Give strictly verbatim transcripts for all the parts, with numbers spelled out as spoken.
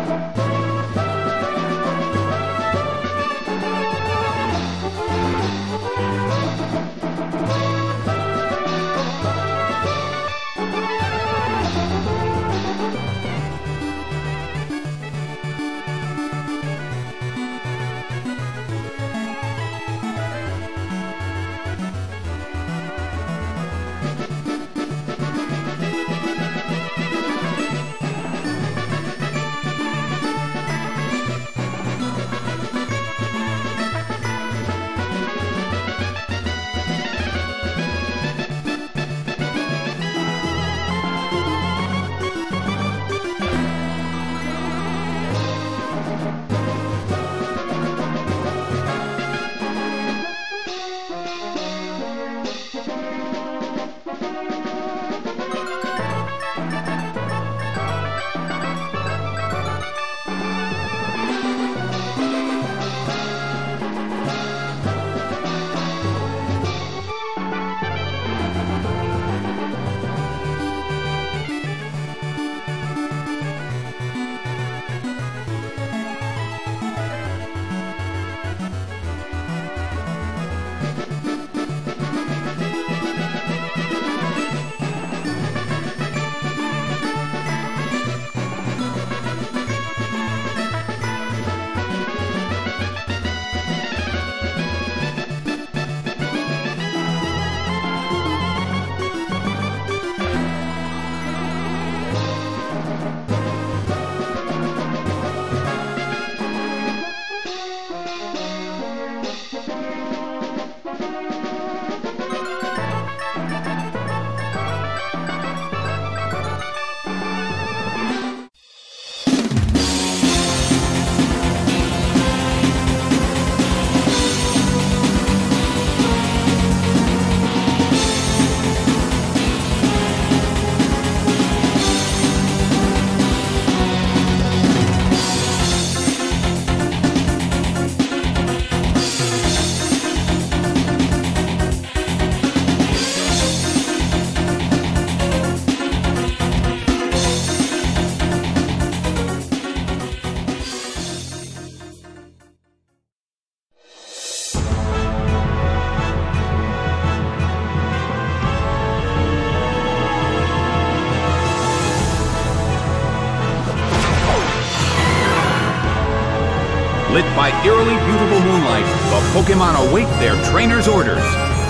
Lit by eerily beautiful moonlight, the Pokémon await their trainer's orders.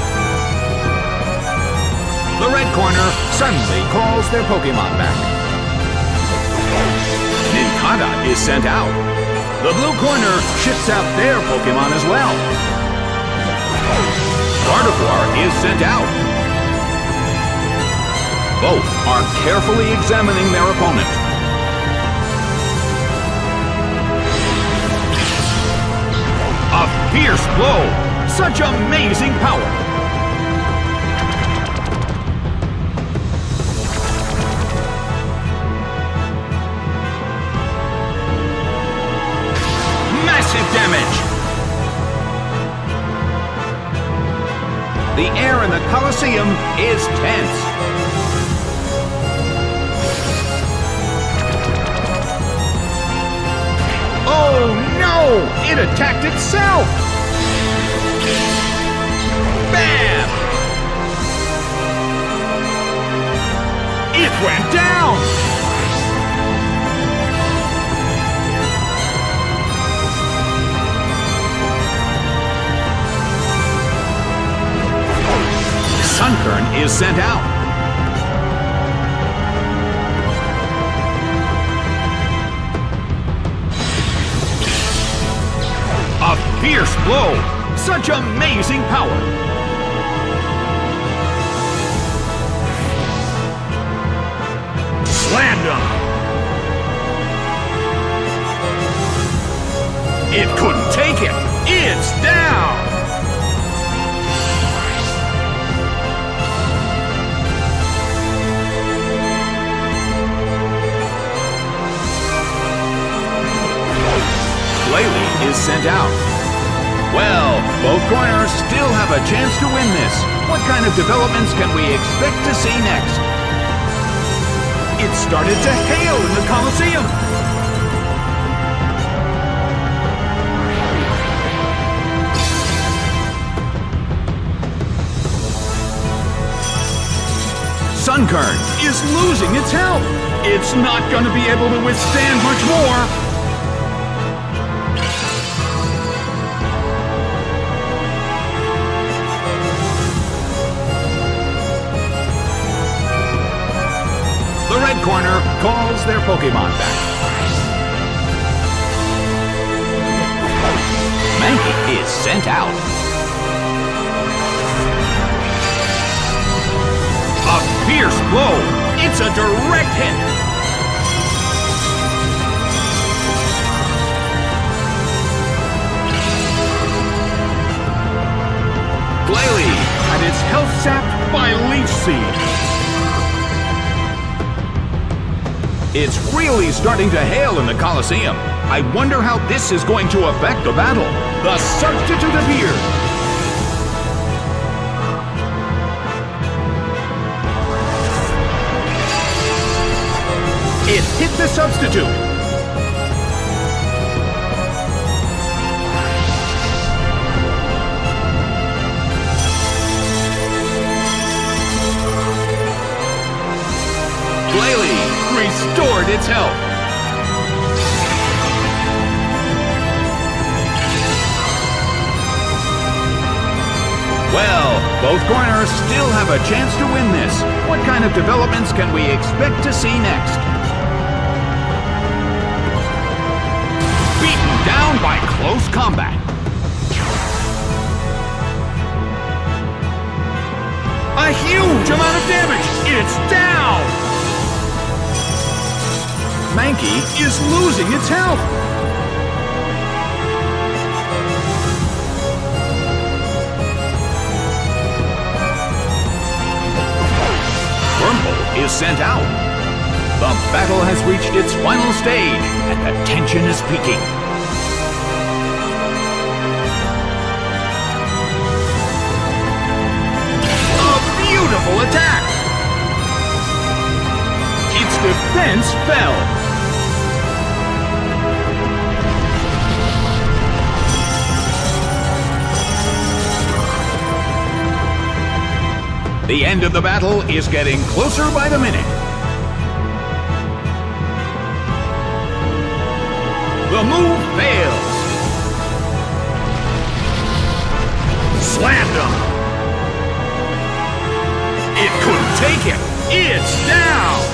The red corner suddenly calls their Pokémon back. Nincada is sent out. The blue corner ships out their Pokémon as well. Gardevoir is sent out. Both are carefully examining their opponent. A fierce blow! Such amazing power! Massive damage! The air in the Colosseum is tense. Oh no! It attacked itself! Bam! It went down! Sunkern is sent out. A fierce blow! Such amazing power! Slammed him! It couldn't take it! It's down! Glalie is sent out. Well, both corners still have a chance to win this. What kind of developments can we expect to see next? It started to hail in the Colosseum. Sunkern is losing its health. It's not going to be able to withstand much more. The red corner calls their Pokemon back. Mankey is sent out. A fierce blow. It's a direct hit. Glalie had its health sapped by Leech Seed. It's really starting to hail in the Coliseum. I wonder how this is going to affect the battle. The substitute appeared. It hit the substitute. Glalie restored its health. Well, both corners still have a chance to win this. What kind of developments can we expect to see next? Beaten down by close combat. A huge amount of damage! It's down! Mankey is losing its health. Wurmple is sent out. The battle has reached its final stage, and the tension is peaking. A beautiful attack! Its defense fell. The end of the battle is getting closer by the minute. The move fails. Slammed him. It couldn't take him. It's down.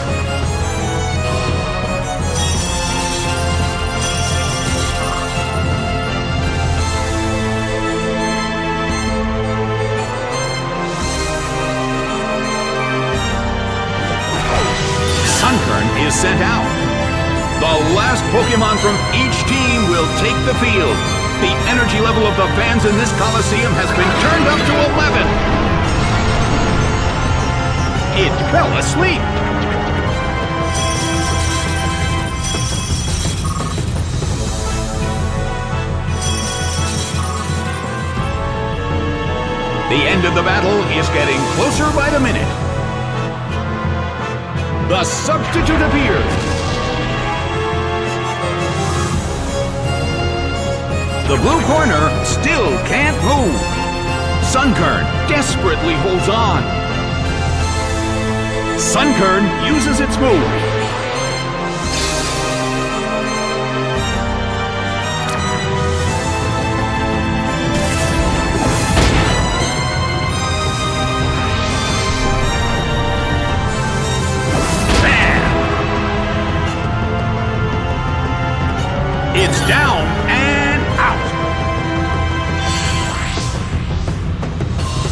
Sunkern is sent out. The last Pokemon from each team will take the field. The energy level of the fans in this Coliseum has been turned up to eleven. It fell asleep. The end of the battle is getting closer by the minute. The substitute appears. The blue corner still can't move. Sunkern desperately holds on. Sunkern uses its move. It's down and out.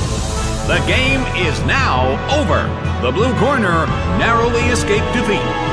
The game is now over. The blue corner narrowly escaped defeat.